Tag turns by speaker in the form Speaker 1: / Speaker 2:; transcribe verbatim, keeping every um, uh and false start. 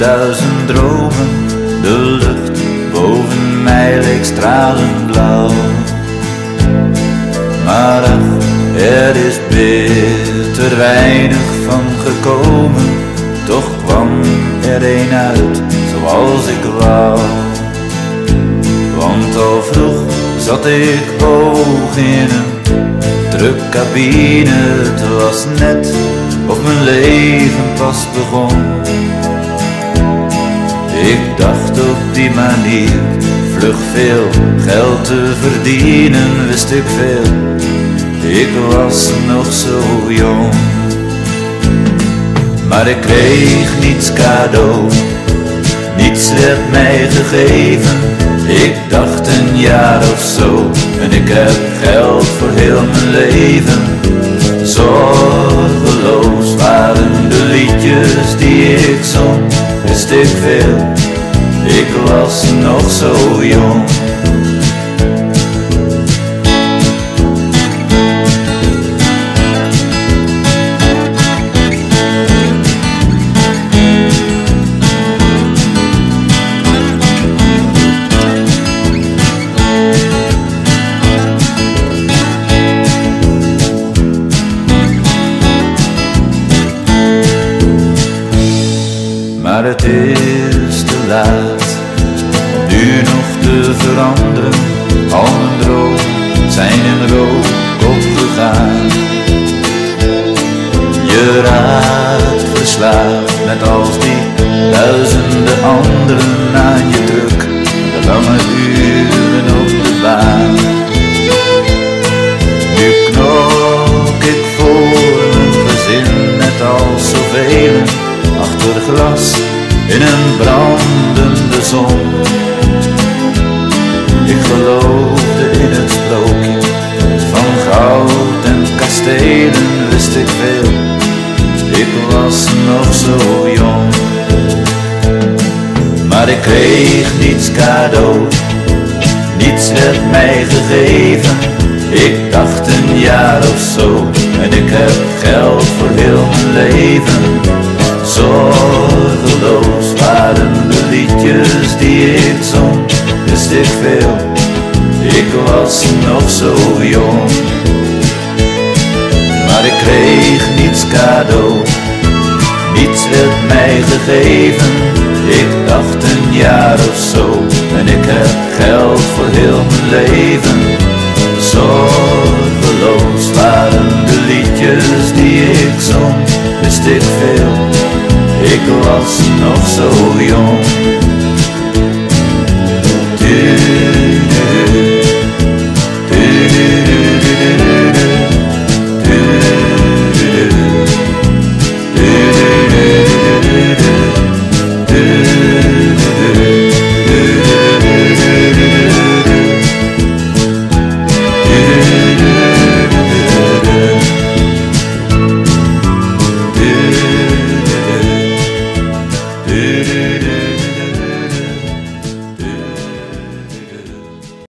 Speaker 1: duizend dromen, de lucht boven mij leek stralend blauw. Maar ach, er is bitter weinig van gekomen, toch kwam er een uit zoals ik wou. Want al vroeg zat ik hoog in een truckcabine, het was net of mijn leven pas begon. Ik dacht op die manier vlug veel geld te verdienen, wist ik veel, ik was nog zo jong. Maar ik kreeg niets cadeau, niets werd mij gegeven. Ik dacht een jaar of zo en ik heb geld voor heel mijn leven. Zorgeloos waren de liedjes die ik zong, wist ik veel, ik was nog zo jong. Maar het is te laat om nu nog te veranderen. Al mijn dromen zijn in rook opgegaan. Je raakt verslaafd net als die duizenden anderen aan je druk, de lange uren op de baan. Nu knok ik voor mijn gezin net als zoveel achter glas in een brandende zon. Ik geloofde in het sprookje van goud en kastelen, wist ik veel, ik was nog zo jong. Maar ik kreeg niets cadeau, niets werd mij gegeven. Ik dacht een jaar of zo en ik heb geld voor heel mijn leven. Zorgeloos waren de liedjes die ik zong, wist ik veel, ik was nog zo jong. Maar ik kreeg niets cadeau, niets werd mij gegeven. Ik dacht een jaar of zo en ik heb geld voor heel mijn leven. Zorgeloos waren de liedjes die ik zong, wist ik veel, ik was nog zo jong.